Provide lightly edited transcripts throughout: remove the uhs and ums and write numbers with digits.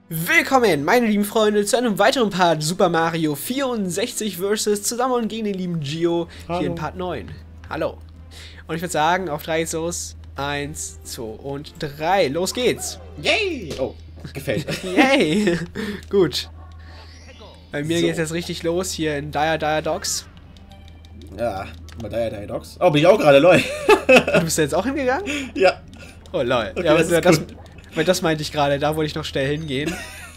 Willkommen, meine lieben Freunde, zu einem weiteren Part Super Mario 64 vs. zusammen gegen den lieben Gio hier in Part 9. Hallo. Und ich würde sagen, auf 3 geht's los. 1, 2 und 3. Los geht's. Yay! Oh, gefällt. Yay! Gut. Bei mir geht's jetzt richtig los hier in Dire Docks. Ja, mal Dire Docks. Oh, bin ich auch gerade, lol. Du bist da jetzt auch hingegangen? Ja. Oh lol. Okay, Ja, das meinte ich gerade, da wollte ich noch schnell hingehen.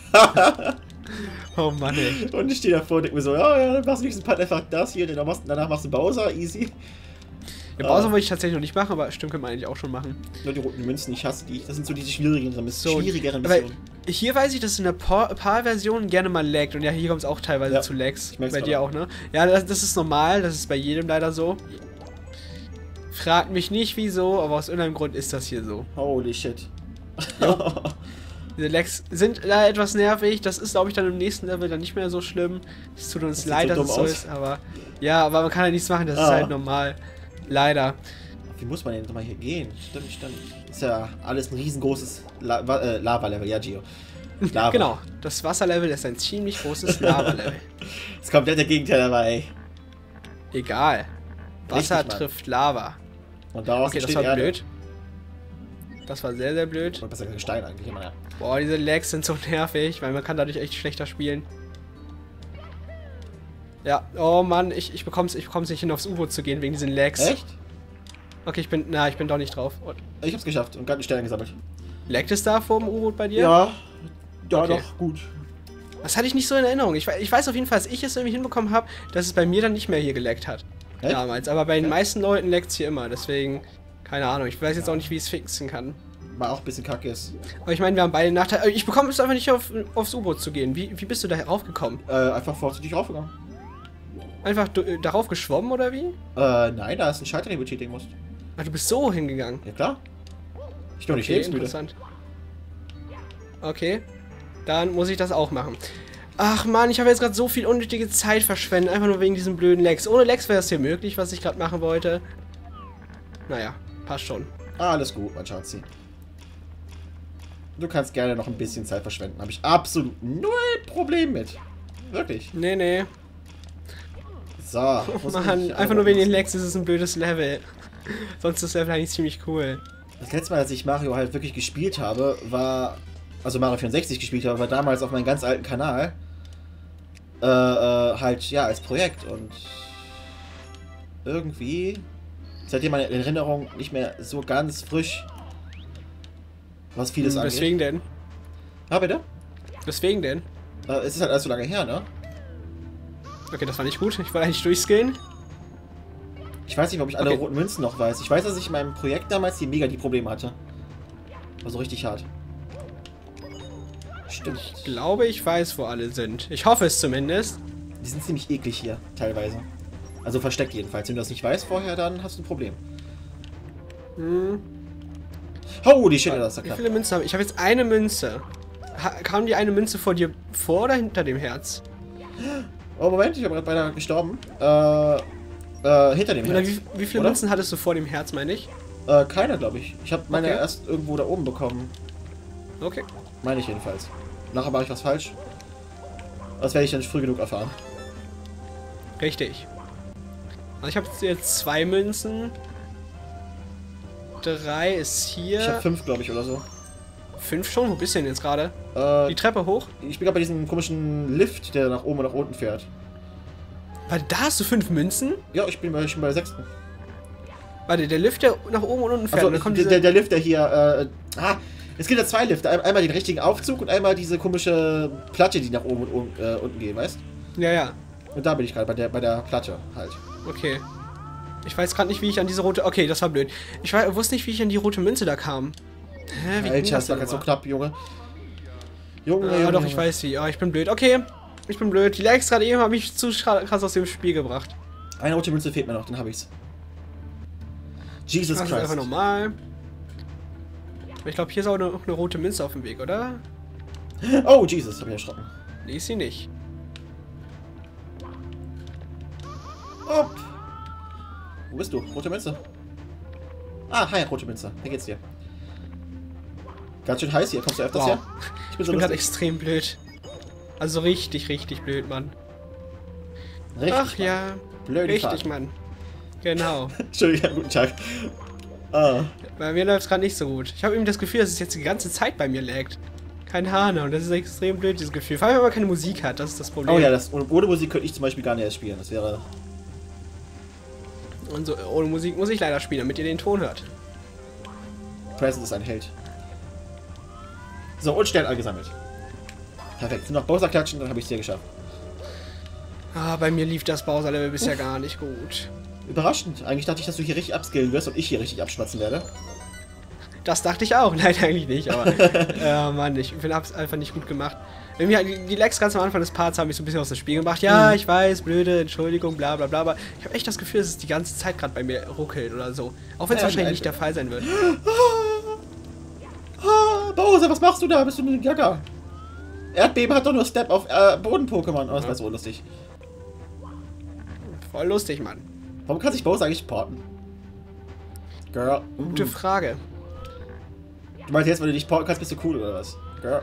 Oh Mann, ey. Und ich stehe davor und denke mir so, ja, dann machst du nächsten Part einfach das hier, danach machst du Bowser, easy. Ja, Bowser wollte ich tatsächlich noch nicht machen, aber stimmt, könnte man eigentlich auch schon machen. Nur die roten Münzen, ich hasse die. Das sind so diese schwierigeren Missionen. Hier weiß ich, dass es in der PAL-Version gerne mal laggt. Und ja, hier kommt es auch teilweise zu Lags. Bei dir auch, ne? Ja, das ist normal. Das ist bei jedem leider so. Fragt mich nicht wieso, aber aus irgendeinem Grund ist das hier so. Holy shit. Diese Lags sind da etwas nervig. Das ist, glaube ich, dann im nächsten Level dann nicht mehr so schlimm. Es tut uns leid, dass es so ist, aber ja, aber man kann ja nichts machen. Das ist halt normal. Leider. Wie muss man denn nochmal hier gehen? Stimmt. Ist ja alles ein riesengroßes Lava-Level, ja, Gio. Lava. Genau, das Wasserlevel ist ein ziemlich großes Lava-Level. Das komplett der Gegenteil dabei. Egal. Wasser trifft Lava. Und daraus okay, das war Erde. blöd. Das war sehr, sehr blöd. Und besser Gestein eigentlich immer, ja. Boah, diese Lags sind so nervig, weil man kann dadurch echt schlechter spielen. Ja, oh Mann, ich bekomm's nicht hin, aufs U-Boot zu gehen wegen diesen Lags. Echt? Okay, ich bin doch nicht drauf. Ich hab's geschafft und gerade Sterne gesammelt. Laggt es da vor dem U-Boot bei dir? Ja, okay. Doch, gut. Das hatte ich nicht so in Erinnerung. Ich weiß auf jeden Fall, dass ich es irgendwie hinbekommen habe, dass es bei mir dann nicht mehr hier gelaggt hat. Echt? Damals. Aber bei den meisten Leuten laggt es hier immer, deswegen, keine Ahnung. Ich weiß jetzt auch nicht, wie ich es fixen kann. Mal auch ein bisschen kacke ist. Aber ich meine, wir haben beide Nachteile. Ich bekomme es einfach nicht aufs U-Boot zu gehen. Wie bist du da raufgekommen? Einfach vorzüglich raufgegangen. Einfach darauf geschwommen oder wie? Nein, da ist ein Schalter, den du betätigen musst. Ach, du bist so hingegangen. Ja, klar. Ich bin doch nicht okay, lebensmüde. Interessant. Okay, dann muss ich das auch machen. Ach man, ich habe jetzt gerade so viel unnötige Zeit verschwendet, einfach nur wegen diesen blöden Lags. Ohne Lags wäre es hier möglich, was ich gerade machen wollte. Naja, passt schon. Alles gut, mein Schatzi. Du kannst gerne noch ein bisschen Zeit verschwenden. Habe ich absolut null Problem mit. Wirklich. Nee. So. Oh Mann, einfach nur wegen den Lags ist es ein blödes Level. Sonst ist das Level eigentlich ziemlich cool. Das letzte Mal, als ich Mario halt wirklich gespielt habe, war... Also Mario 64 gespielt habe, war damals auf meinem ganz alten Kanal. Halt, ja, als Projekt. Und... irgendwie... Seitdem meine Erinnerung nicht mehr so ganz frisch... Was vieles angeht. Weswegen denn? Ah, bitte? Weswegen denn? Es ist halt alles so lange her, ne? Okay, das war nicht gut. Ich wollte eigentlich durchskillen. Ich weiß nicht, ob ich alle roten Münzen noch weiß. Ich weiß, dass ich in meinem Projekt damals die Probleme hatte. War so richtig hart. Stimmt. Ich glaube, ich weiß, wo alle sind. Ich hoffe es zumindest. Die sind ziemlich eklig hier, teilweise. Also versteckt jedenfalls. Wenn du das nicht weißt vorher, dann hast du ein Problem. Holy shit, das ist ja knapp. Wie viele Münzen habe ich? Ich habe jetzt eine Münze. Kam die eine Münze vor dir vor oder hinter dem Herz? Oh, Moment, ich habe gerade beinahe gestorben. Hinter dem Herz. Wie viele Münzen hattest du vor dem Herz, meine ich? Keine, glaube ich. Ich habe meine erst irgendwo da oben bekommen. Okay. Meine ich jedenfalls. Nachher mache ich was falsch. Das werde ich dann früh genug erfahren. Richtig. Also ich habe jetzt 2 Münzen. 3 ist hier. Ich habe 5, glaube ich, oder so. 5 schon? Wo bist du denn jetzt gerade? Die Treppe hoch? Ich bin gerade bei diesem komischen Lift, der nach oben und nach unten fährt. Warte, da hast du 5 Münzen? Ja, ich bin bei der 6. Warte, der Lift, der nach oben und unten fährt. Also, der Lift, der hier... es gibt ja 2 Lifte. Einmal den richtigen Aufzug und einmal diese komische Platte, die nach oben und unten gehen, weißt? Ja. Und da bin ich gerade, bei der Platte halt. Okay. Ich weiß gerade nicht, wie ich an diese rote... Okay, das war blöd. Ich wusste nicht, wie ich an die rote Münze da kam. Hä, wie Alter, das war ganz so knapp, Junge. Junge. Doch, ich weiß wie. Ich bin blöd. Okay, ich bin blöd. Die Lags gerade eben haben mich zu krass aus dem Spiel gebracht. Eine rote Münze fehlt mir noch, dann habe ich's. Jesus Christ. Das ist einfach normal. Ich glaube, hier ist auch noch eine rote Münze auf dem Weg, oder? Oh, Jesus, hab ich erschrocken. Nee, ist sie nicht. Upp. Wo bist du? Rote Münze. Ah, hi, rote Münze. Wie geht's dir? Ganz schön heiß hier. Kommst du öfters Wow. her? Ich bin Ich bin gerade extrem blöd. Also richtig, richtig blöd, Mann. Richtig, Ach ja. blöd. Richtig, Mann. Genau. Entschuldigung, guten Tag. Ah. Bei mir läuft es gerade nicht so gut. Ich habe eben das Gefühl, dass es jetzt die ganze Zeit bei mir laggt. Keine Ahnung, das ist extrem blöd, dieses Gefühl. Vor allem, wenn man keine Musik hat, das ist das Problem. Oh ja, ohne Musik könnte ich zum Beispiel gar nicht erst spielen. Das wäre... Und so, ohne Musik muss ich leider spielen, damit ihr den Ton hört. Present ist ein Held. So, und Stern angesammelt. Perfekt. Nur noch Bowser klatschen, dann habe ich es hier geschafft. Ah, bei mir lief das Bowser-Level bisher gar nicht gut. Überraschend. Eigentlich dachte ich, dass du hier richtig upskillen wirst und ich hier richtig abschwatzen werde. Das dachte ich auch. Nein, eigentlich nicht, aber... Mann, ich hab's einfach nicht gut gemacht. Irgendwie, die Lags ganz am Anfang des Parts haben mich so ein bisschen aus dem Spiel gemacht. Ja, ich weiß, blöde, Entschuldigung, bla bla bla, aber ich habe echt das Gefühl, dass es die ganze Zeit gerade bei mir ruckelt oder so. Auch wenn es wahrscheinlich nicht der Fall sein wird. Bowser, was machst du da? Bist du ein Gaga? Erdbeben hat doch nur Step auf Boden-Pokémon. Oh, das war so lustig. Voll lustig, Mann. Warum kann sich Bowser eigentlich porten? Girl. Gute Frage. Du meinst jetzt, wenn du dich porten kannst, bist du cool oder was? Girl.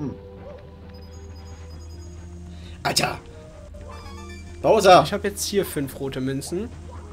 Alter! Bowser! Ich habe jetzt hier 5 rote Münzen.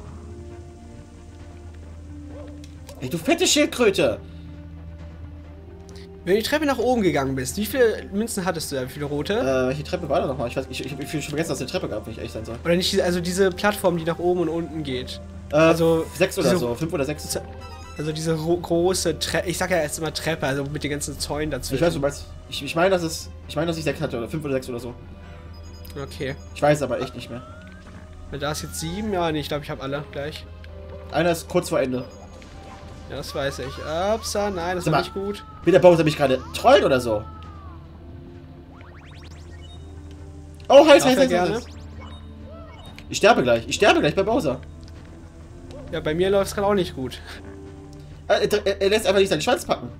Ey, du fette Schildkröte! Wenn du die Treppe nach oben gegangen bist, wie viele Münzen hattest du da? Wie viele rote? Welche Treppe war da nochmal? Ich weiß, ich hab schon vergessen, dass es eine Treppe gab, wenn ich ehrlich sein soll. Oder nicht, also diese Plattform, die nach oben und unten geht. Also 6 oder so, 5 oder 6. Also diese große Treppe, ich sag ja jetzt immer Treppe, also mit den ganzen Zäunen dazwischen. Ich weiß, du meinst, ich meine, dass ich 6 hatte, oder 5 oder 6 oder so. Okay. Ich weiß aber echt nicht mehr. Da ist jetzt 7, ja, nee, ich glaube, ich habe alle gleich. Einer ist kurz vor Ende. Ja, das weiß ich. Upsa, nein, das Sag war mal, nicht gut. Will der Bowser mich gerade trollen oder so? Oh, heiß. Ich sterbe gleich bei Bowser. Ja, bei mir läuft es gerade auch nicht gut. Er lässt einfach nicht seinen Schwanz packen.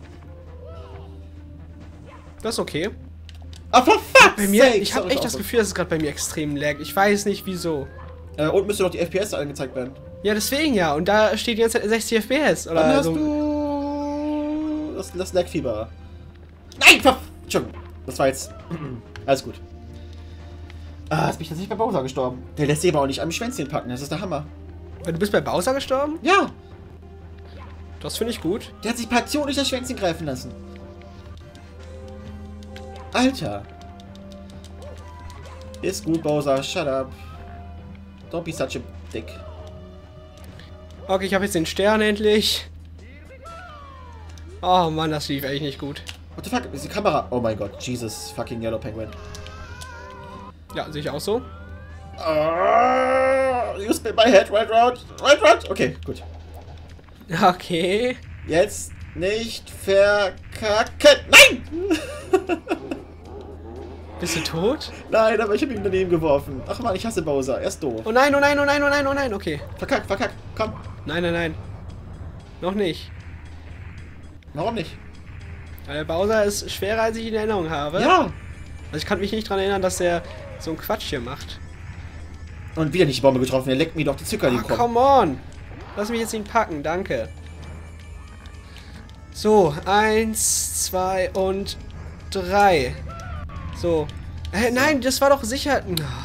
Das ist okay. Ah, for fuck's Bei mir, sake! ich habe echt das Gefühl, dass es gerade bei mir extrem lag. Ich weiß nicht wieso. Und müsste doch die FPS angezeigt werden. Ja, deswegen ja. Und da steht die ganze Zeit 60 FPS. Oder Dann hast so. du das Lagfieber. Nein, Entschuldigung. Das war jetzt... Alles gut. Ah, jetzt bin ich tatsächlich bei Bowser gestorben. Der lässt sich aber auch nicht am Schwänzchen packen. Das ist der Hammer. Du bist bei Bowser gestorben? Ja. Das finde ich gut. Der hat sich Passion durch das Schwänzchen greifen lassen. Alter. Ist gut, Bowser. Shut up. Don't be such a dick. Okay, ich habe jetzt den Stern endlich. Oh Mann, das lief echt nicht gut. What the fuck? Ist die Kamera... Oh mein Gott. Jesus fucking Yellow Penguin. Ja, sehe ich auch so. You spin my head right round. Right round. Okay, gut. Okay. Jetzt nicht verkacken. Nein! Bist du tot? Nein, aber ich habe ihn daneben geworfen. Ach man, ich hasse Bowser. Er ist doof. Oh nein, oh nein, oh nein, oh nein, oh nein. Okay. Verkack. Komm. Nein, nein, nein. Noch nicht. Warum nicht? Weil der Bowser ist schwerer, als ich in Erinnerung habe. Ja. Also ich kann mich nicht daran erinnern, dass er so einen Quatsch hier macht. Und wieder nicht die Bombe getroffen. Er leckt mir doch die Zuckerli. Oh, come on. Lass mich jetzt nicht packen, danke. So, 1, 2 und 3. So. Nein, das war doch sicher...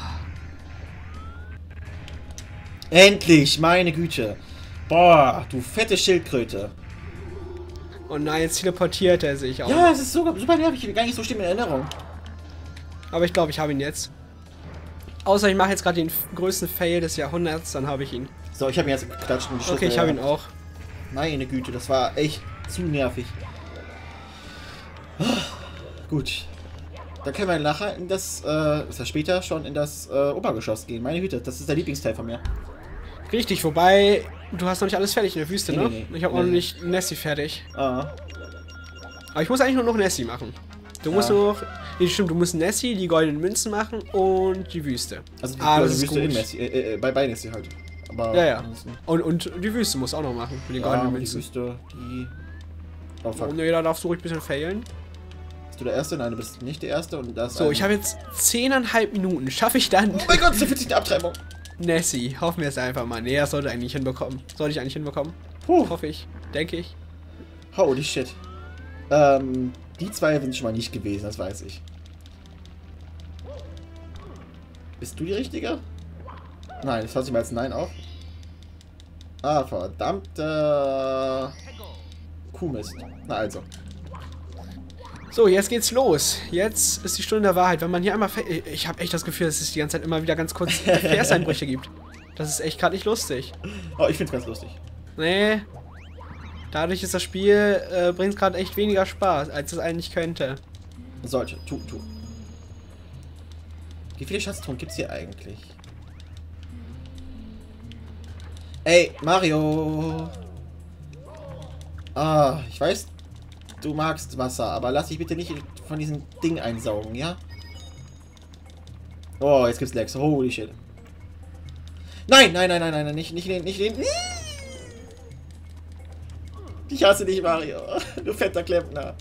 Endlich, meine Güte. Boah, du fette Schildkröte. Oh nein, jetzt teleportiert er sich auch. Ja, es ist super nervig. Gar nicht so schlimm in Erinnerung. Aber ich glaube, ich habe ihn jetzt. Außer ich mache jetzt gerade den größten Fail des Jahrhunderts, dann habe ich ihn. So, ich habe ihn jetzt geklatscht und die Okay, ich habe ihn auch. Meine Güte, das war echt zu nervig. Gut. Dann können wir nachher in das, ist ja später schon in das Obergeschoss gehen. Meine Güte, das ist der Lieblingsteil von mir. Richtig, wobei, du hast noch nicht alles fertig in der Wüste, ne? Nee. Ich habe auch noch nicht Nessie fertig. Ah. Aber ich muss eigentlich nur noch Nessie machen. Du musst nur noch... Nee, stimmt, du musst Nessie, die goldenen Münzen machen und die Wüste. Also die das ist Wüste gut. in Messi, bei Nessie halt. Aber Ja. Und die Wüste musst du auch noch machen, mit den goldenen die Münzen. Wüste, die... Oh fuck. Oh nee, da darfst du ruhig ein bisschen failen. Bist du der Erste? Nein, du bist nicht der Erste und das... So, ich habe jetzt 10,5 Minuten. Schaffe ich dann... Oh mein Gott, so fühlt sich die Abtreibung. Nessie, hoffen wir es einfach mal. Nee, das sollte ich eigentlich hinbekommen. Sollte ich eigentlich hinbekommen. Puh. Hoffe ich. Denke ich. Holy shit. Die zwei sind schon mal nicht gewesen, das weiß ich. Bist du die Richtige? Nein, das hört sich mal als Nein auf. Ah, verdammte Kuhmist. Na also. So, jetzt geht's los. Jetzt ist die Stunde der Wahrheit. Wenn man hier einmal... Ich habe echt das Gefühl, dass es die ganze Zeit immer wieder ganz kurz Verseinbrüche gibt. Das ist echt gerade nicht lustig. Oh, ich find's ganz lustig. Nee. Dadurch ist das Spiel, bringt gerade echt weniger Spaß, als es eigentlich könnte. Sollte. Tu. Wie viele Schatztruhen gibt's hier eigentlich? Ey, Mario! Ah, ich weiß, du magst Wasser, aber lass dich bitte nicht von diesem Ding einsaugen, ja? Oh, jetzt gibt's Lags. Holy shit. Nein, nicht den. Ich hasse dich, Mario. Du fetter Klempner.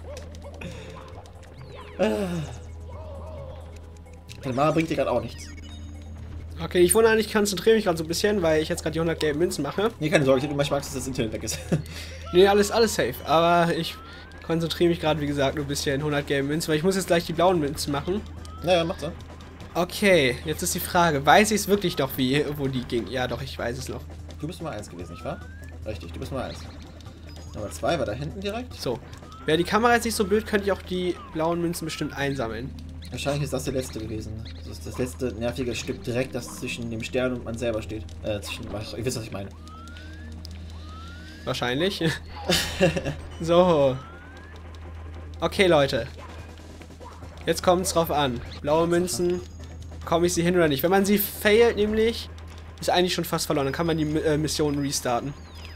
Deine Mama bringt dir gerade auch nichts. Okay, ich wundere, ich konzentriere mich gerade so ein bisschen, weil ich jetzt gerade die 100 gelben Münzen mache. Nee, keine Sorge, ich hätte manchmal Angst, dass das Internet weg ist. Nee, alles safe. Aber ich konzentriere mich gerade, wie gesagt, nur ein bisschen 100 gelben Münzen, weil ich muss jetzt gleich die blauen Münzen machen. Naja, macht so. Okay, jetzt ist die Frage, weiß ich es wirklich doch, wo die ging? Ja, doch, ich weiß es noch. Du bist Nummer 1 gewesen, nicht wahr? Richtig, du bist Nummer 1. Nummer 2 war da hinten direkt. So, wäre die Kamera jetzt nicht so blöd, könnte ich auch die blauen Münzen bestimmt einsammeln. Wahrscheinlich ist das der letzte gewesen. Das ist das letzte nervige Stück direkt, das zwischen dem Stern und man selber steht. Ihr wisst, was ich meine. Wahrscheinlich. So. Okay, Leute. Jetzt kommt es drauf an. Blaue Münzen, komme ich sie hin oder nicht? Wenn man sie failt, nämlich, ist eigentlich schon fast verloren. Dann kann man die Mission restarten.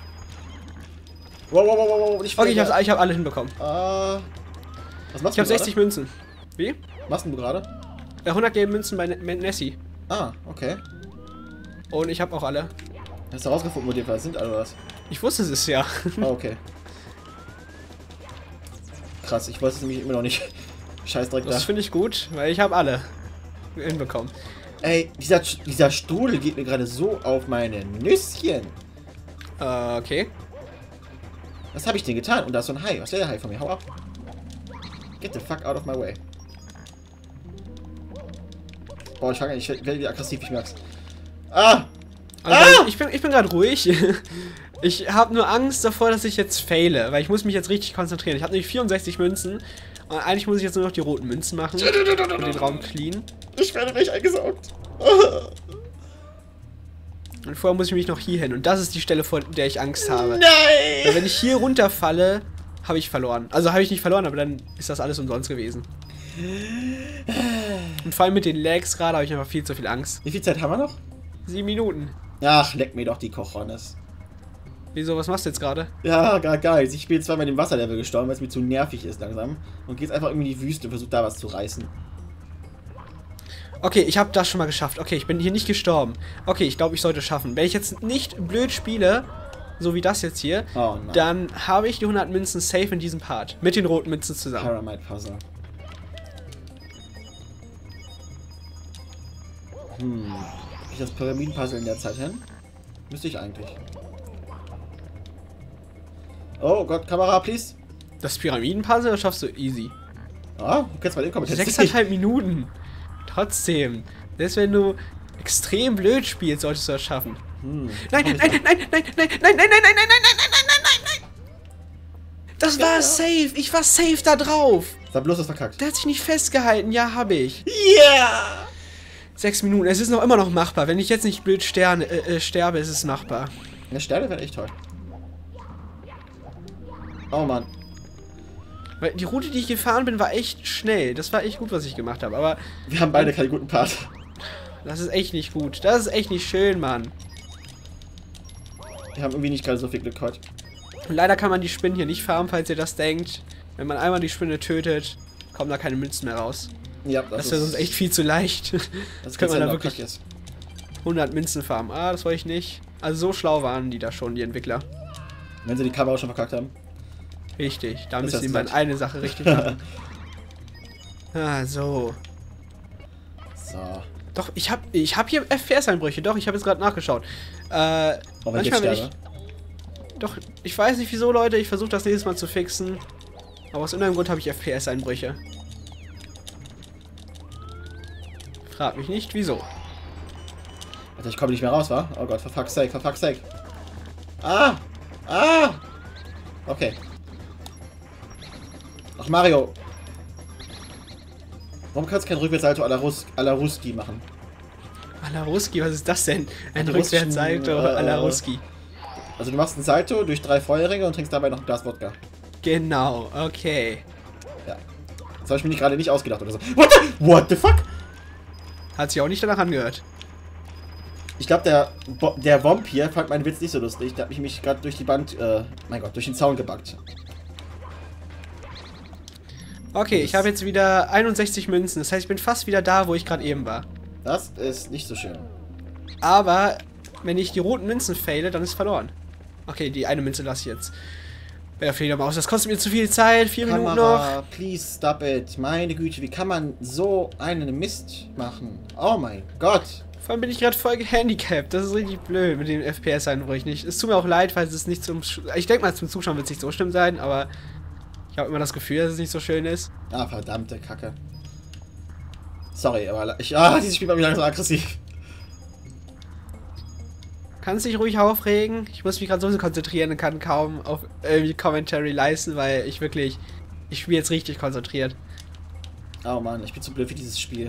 Wow, nicht okay, ich hab alle hinbekommen. Was machst ich habe 60 Münzen. Wie? Was machst du gerade? 100 gelbe Münzen bei Nessie. Ah, okay. Und ich habe auch alle. Hast du rausgefunden, wo die sind, oder was? Ich wusste es ja. Oh, okay. Krass, ich weiß es nämlich immer noch nicht. Scheiß direkt da. Das finde ich gut, weil ich habe alle hinbekommen. Ey, dieser Strudel geht mir gerade so auf meine Nüsschen. Okay. Was habe ich denn getan? Und da ist so ein Hai. Was will der Hai von mir? Hau ab. Get the fuck out of my way. Boah, ich werde wieder aggressiv, ich merk's. Ah! Also, ich bin gerade ruhig. Ich habe nur Angst davor, dass ich jetzt faile, weil ich muss mich jetzt richtig konzentrieren. Ich habe nämlich 64 Münzen und eigentlich muss ich jetzt nur noch die roten Münzen machen und den Raum clean. Ich werde gleich eingesaugt. Und vorher muss ich mich noch hier hin und das ist die Stelle, vor der ich Angst habe. Nein! Weil wenn ich hier runterfalle, habe ich verloren. Also habe ich nicht verloren, aber dann ist das alles umsonst gewesen. Und vor allem mit den Lags gerade habe ich einfach viel zu viel Angst. Wie viel Zeit haben wir noch? 7 Minuten. Ach, leck mir doch die Kochones. Wieso, was machst du jetzt gerade? Ja, gar nichts. Ich bin jetzt zweimal in dem Wasserlevel gestorben, weil es mir zu nervig ist langsam. Und gehe jetzt einfach irgendwie in die Wüste und versuche da was zu reißen. Okay, ich habe das schon mal geschafft. Okay, ich bin hier nicht gestorben. Okay, ich glaube, ich sollte es schaffen. Wenn ich jetzt nicht blöd spiele, so wie das jetzt hier, dann habe ich die 100 Münzen safe in diesem Part. Mit den roten Münzen zusammen. Pyramid Puzzle. Ich das Pyramidenpuzzle in der Zeit hin? Müsste ich eigentlich. Oh Gott, Kamera, please. Das Pyramidenpuzzle, das schaffst du easy. Ah, du kannst mal den Kommentar. 6,5 Minuten. Trotzdem. Selbst wenn du extrem blöd spielst, solltest du das schaffen. Nein. Das war safe. Ich war safe da drauf. Sag bloß, was verkackt. Der hat sich nicht festgehalten. Ja, habe ich. Yeah! 6 Minuten. Es ist noch immer noch machbar. Wenn ich jetzt nicht blöd sterbe, ist es machbar. Eine Sterne wäre echt toll. Oh Mann. Weil die Route, die ich gefahren bin, war echt schnell. Das war echt gut, was ich gemacht habe. Aber wir haben beide keinen guten Part. Das ist echt nicht gut. Das ist echt nicht schön, Mann. Wir haben irgendwie nicht gerade so viel Glück heute. Und leider kann man die Spinnen hier nicht farmen, falls ihr das denkt. Wenn man einmal die Spinne tötet, kommen da keine Münzen mehr raus. Ja, das wäre sonst echt viel zu leicht. Das könnte man da wirklich 100 Münzen farmen. Ah, das wollte ich nicht. Also so schlau waren die da schon, die Entwickler. Wenn sie die Kamera schon verkackt haben. Richtig, da müssen sie mal eine Sache richtig machen. Ah, so. So. Doch, ich hab hier FPS-Einbrüche. Doch, ich habe jetzt gerade nachgeschaut. Manchmal, wenn ich... Doch, ich weiß nicht wieso, Leute. Ich versuche das nächstes Mal zu fixen. Aber aus irgendeinem Grund habe ich FPS-Einbrüche. Frag mich nicht, wieso. Alter, ich komme nicht mehr raus, wa? Oh Gott, for fuck's sake, for fuck's sake. Ah! Ah! Okay. Ach, Mario. Warum kannst du kein Rückwärtssalto à la Ruski machen? À la Ruski, was ist das denn? Ein Rückwärtssalto à la Ruski. Also du machst ein Salto durch 3 Feuerringe und trinkst dabei noch ein Glas Wodka. Genau, okay. Ja. Das habe ich mir gerade nicht ausgedacht oder so. What the fuck? Hat sich auch nicht danach angehört. Ich glaube, der Womp hier fand meinen Witz nicht so lustig. Da habe ich mich gerade durch die mein Gott, durch den Zaun gebackt. Okay, ich habe jetzt wieder 61 Münzen. Das heißt, ich bin fast wieder da, wo ich gerade eben war. Das ist nicht so schön. Aber, wenn ich die roten Münzen faile, dann ist verloren. Okay, die eine Münze lasse ich jetzt. Bei der Fledermaus. Das kostet mir zu viel Zeit. 4 Minuten noch. Please stop it. Meine Güte, wie kann man so einen Mist machen? Oh mein Gott. Vor allem bin ich gerade voll gehandicapt. Das ist richtig blöd mit den FPS-Einbrüchen. Es tut mir auch leid, falls es nicht zum... Ich denke mal, zum Zuschauen wird es nicht so schlimm sein, aber... Ich habe immer das Gefühl, dass es nicht so schön ist. Ah, verdammte Kacke. Sorry, aber dieses Spiel war mir langsam aggressiv. Kannst dich ruhig aufregen? Ich muss mich gerade so konzentrieren und kann kaum auf irgendwie Commentary leisten, weil ich wirklich... Ich spiele jetzt richtig konzentriert. Oh Mann, ich bin zu blöd für dieses Spiel.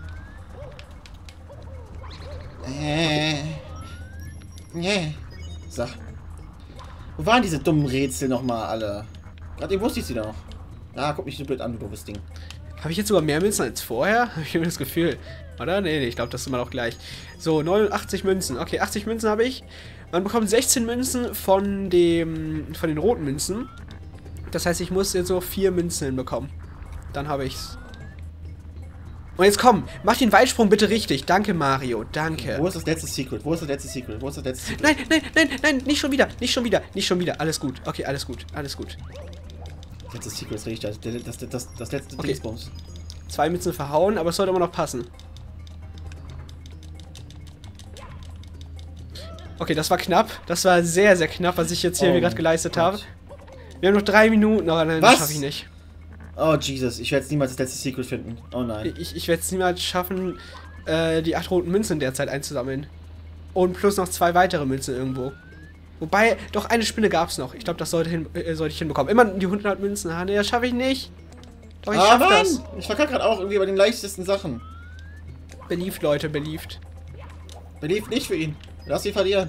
So. Wo waren diese dummen Rätsel nochmal alle? Gerade eben wusste ich sie noch. Ah, guck mich so blöd an, du doofes Ding. Habe ich jetzt sogar mehr Münzen als vorher? Habe ich immer das Gefühl. Oder? Nee, ich glaube, das ist immer noch gleich. So, 89 Münzen. Okay, 80 Münzen habe ich. Man bekommt 16 Münzen von den roten Münzen. Das heißt, ich muss jetzt so 4 Münzen hinbekommen. Dann habe ich's. Und jetzt komm, mach den Weitsprung bitte richtig. Danke, Mario. Danke. Wo ist das letzte Secret? Wo ist das letzte Secret? Wo ist das letzte Secret? Nein, nein, nein, nein, nicht schon wieder. Nicht schon wieder. Nicht schon wieder. Alles gut. Okay, alles gut. Alles gut. Das letzte Secret ist richtig. Das letzte Okay. Dingsbums. 2 Münzen verhauen, aber es sollte immer noch passen. Okay, das war knapp. Das war sehr, sehr knapp, was ich jetzt hier gerade geleistet habe. Wir haben noch 3 Minuten, aber nein, das schaffe ich nicht. Oh, Jesus. Ich werde niemals das letzte Secret finden. Oh nein. Ich werde es niemals schaffen, die 8 roten Münzen derzeit einzusammeln. Und plus noch 2 weitere Münzen irgendwo. Wobei, doch eine Spinne gab es noch. Ich glaube, das sollte ich hinbekommen. Immer die 100 Münzen. Ah, nee, das schaffe ich nicht. Doch, ich schaffe das. Ich verkacke gerade auch irgendwie bei den leichtesten Sachen. Beliebt, Leute, beliebt. Beliebt nicht für ihn. Lass ihn verlieren.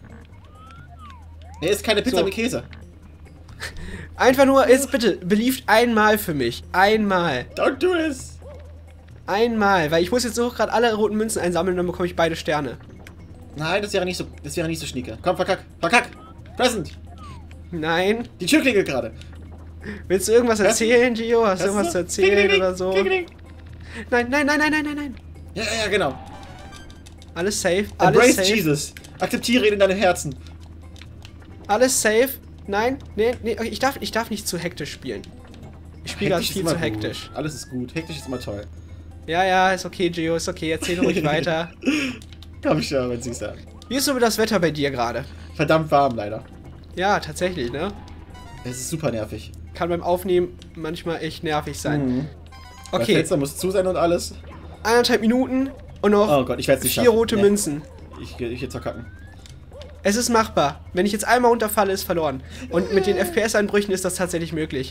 Er ist keine Pizza mit Käse. Einfach nur, ist bitte, beliebt einmal für mich. Einmal. Don't do this. Einmal, weil ich muss jetzt so gerade alle roten Münzen einsammeln und dann bekomme ich beide Sterne. Nein, das wäre nicht so schnieke. Komm, verkack. Verkack. Present. Nein. Die Tür klingelt gerade. Willst du irgendwas erzählen, Gio? Hast du irgendwas zu erzählen oder so? Nein, nein, nein, nein, nein, nein, nein. Ja, genau. Alles safe, alles Embrace safe. Jesus. Akzeptiere ihn in deinem Herzen. Alles safe. Nein, nee, okay, ich darf nicht zu hektisch spielen. Ich spiele gerade viel zu hektisch. Alles ist gut. Hektisch ist immer toll. Ja, ist okay, Gio, ist okay. Erzähl ruhig weiter. Komm schon, wenn sie sagen. Wie ist so das Wetter bei dir gerade? Verdammt warm, leider. Ja, tatsächlich, ne? Es ist super nervig. Kann beim Aufnehmen manchmal echt nervig sein. Mhm. Okay. Das Fenster muss zu sein und alles. 1,5 Minuten und noch oh Gott, ich werd's nicht 4 schaffen. rote Münzen. Ich jetzt verkacken. Es ist machbar. Wenn ich jetzt einmal runterfalle, ist verloren. Und mit den FPS-Einbrüchen ist das tatsächlich möglich.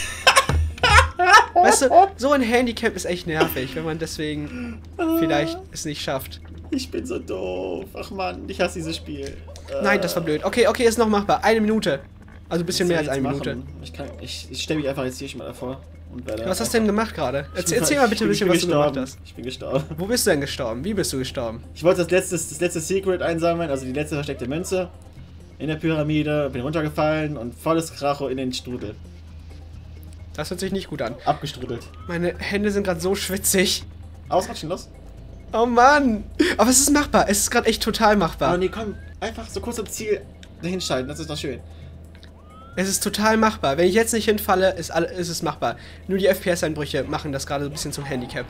Weißt du, so ein Handicap ist echt nervig, wenn man deswegen vielleicht es nicht schafft. Ich bin so doof. Ach Mann, ich hasse dieses Spiel. Nein, das war blöd. Okay, ist noch machbar. 1 Minute. Also ein bisschen mehr als 1 Minute. Ich stelle mich einfach jetzt hier schon mal davor. Und was hast du denn gemacht gerade? Erzähl mal bitte ein bisschen, was du gemacht hast. Ich bin gestorben. Wo bist du denn gestorben? Wie bist du gestorben? Ich wollte das letzte Secret einsammeln, also die letzte versteckte Münze in der Pyramide, bin runtergefallen und volles Kracho in den Strudel. Das hört sich nicht gut an. Abgestrudelt. Meine Hände sind gerade so schwitzig. Ausratschen, los. Oh Mann! Aber es ist machbar. Es ist gerade echt total machbar. Oh nee, komm, einfach so kurz am Ziel dahin schalten, das ist doch schön. Es ist total machbar. Wenn ich jetzt nicht hinfalle, ist es machbar. Nur die FPS-Einbrüche machen das gerade so ein bisschen zum Handicap.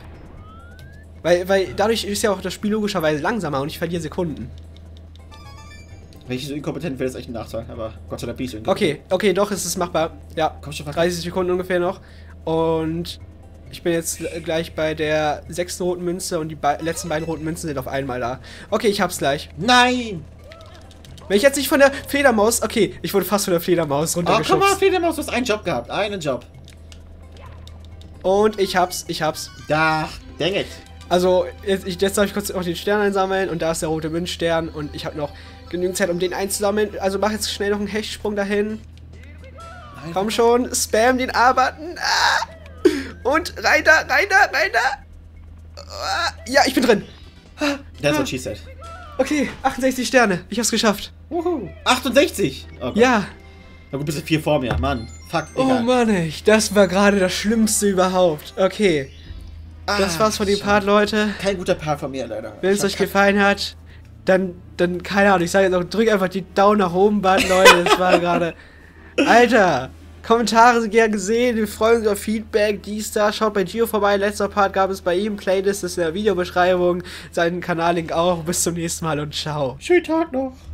Weil dadurch ist ja auch das Spiel logischerweise langsamer und ich verliere Sekunden. Wenn ich so inkompetent wäre, ist echt ein Nachteil, aber Gott sei Dank bin ich so inkompetent. Okay, doch, es ist machbar. Ja, Komm schon, 30 Sekunden ungefähr noch. Und ich bin jetzt gleich bei der 6. roten Münze und die letzten beiden roten Münzen sind auf einmal da. Okay, ich hab's gleich. Nein! Wenn ich jetzt nicht von der Fledermaus... Okay, ich wurde fast von der Fledermaus runtergeschubst. Oh, komm mal, Fledermaus, du hast einen Job gehabt. Einen Job. Und ich hab's. Da, dang it. Also, jetzt darf ich kurz noch den Stern einsammeln und da ist der rote Münzstern und ich habe noch genügend Zeit, um den einzusammeln. Also mach jetzt schnell noch einen Hechtsprung dahin. Nein. Komm schon, spam den A-Button. Ah! Und rein da. Ah, ja, ich bin drin. That's what she said. Okay, 68 Sterne. Ich hab's geschafft. 68? Oh Gott. Ja. Na gut, bist du 4 vor mir. Mann, fuck, egal. Oh Mann, das war gerade das Schlimmste überhaupt. Okay. Das war's von dem Part, Leute. Kein guter Part von mir, leider. Wenn es euch gefallen hat, dann, keine Ahnung, ich sage jetzt auch, drückt einfach die Daumen nach oben Button, Leute. Das war gerade... Alter! Kommentare sind gern gesehen, wir freuen uns auf Feedback, dies, da. Schaut bei Gio vorbei, letzter Part gab es bei ihm, Playlist ist in der Videobeschreibung, seinen Kanallink auch. Bis zum nächsten Mal und ciao. Schönen Tag noch.